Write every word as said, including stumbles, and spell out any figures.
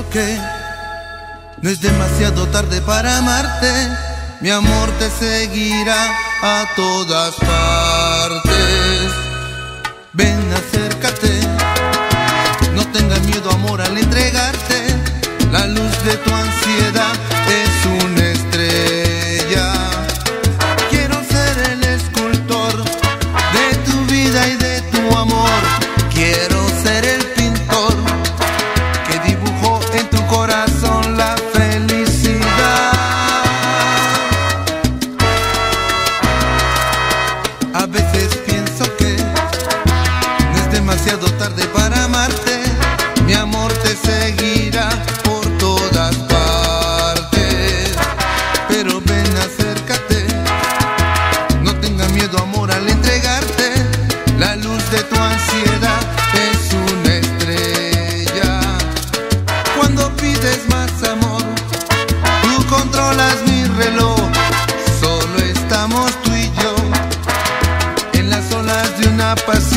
que no es demasiado tarde para amarte. Mi amor te seguirá a todas partes. Ven, acércate, no tengas miedo, amor, al entregarte. La luz de tu ansiedad es una estrella. Quiero ser el escultor de tu vida y de tu amor. Quiero ser el pintor que dibujó en tu corazón la felicidad. A veces pienso que no es demasiado tarde para amarte. Mi amor te seguirá por todas partes. Pero ven, acércate, no tengas miedo, amor, al entregarte. La luz de tu ansiedad es una estrella. Cuando pides más amor, tú controlas mi reloj. Solo estamos tú y yo en las olas de una pasión